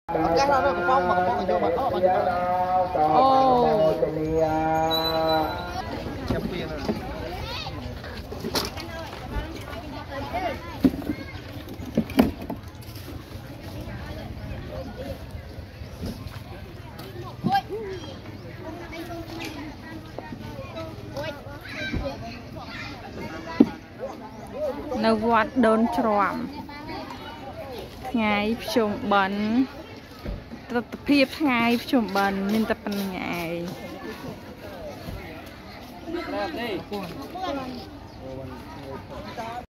នៅវត្តដូនច្រំថ្ងៃភ្ជុំបិណ្ឌទស្សនភាពថ្ងៃភ្ជុំបិណ្ឌមានតែប៉ុណ្្នឹងឯង